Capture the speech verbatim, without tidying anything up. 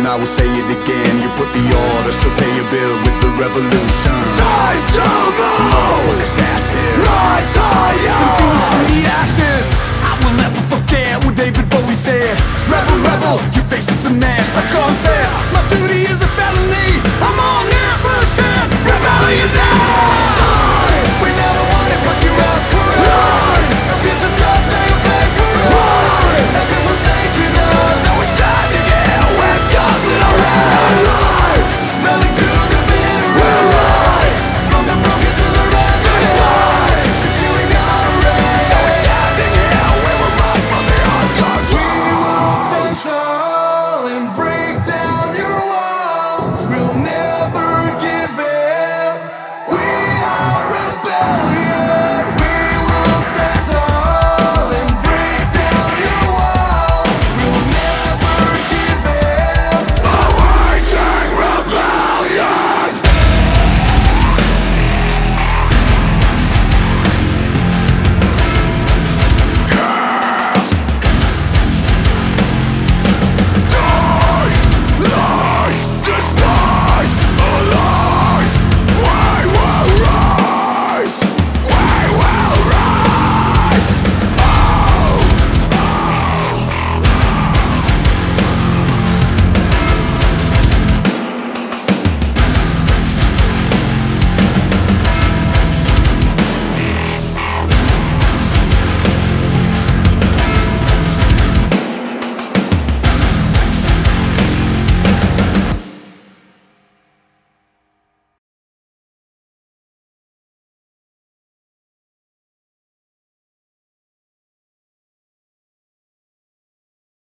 I will say it again. You put the order, so pay your bill with the revolution. Time to move! This ass here. Rise higher! Confused from the ashes. I will never forget what David Bowie said. Rebel, rebel, your face is a mess. I confess.